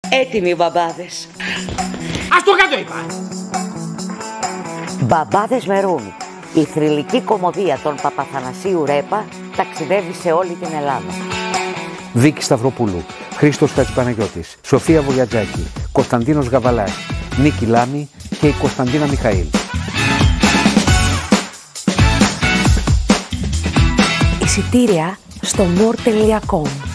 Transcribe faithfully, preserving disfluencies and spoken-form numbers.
Έτοιμοι οι μπαμπάδες. Ας το κάτω είπα. Μπαμπάδες με ρούμι. Η θρυλική κωμωδία των Παπαθανασίου Ρέπα ταξιδεύει σε όλη την Ελλάδα. Βίκη Σταυροπούλου, Χρήστος Χατζηπαναγιώτης, Σοφία Βολιατζάκη, Κωνσταντίνος Γαβαλάς, Νίκη Λάμη και η Κωνσταντίνα Μιχαήλ. Εισιτήρια στο more τελεία com.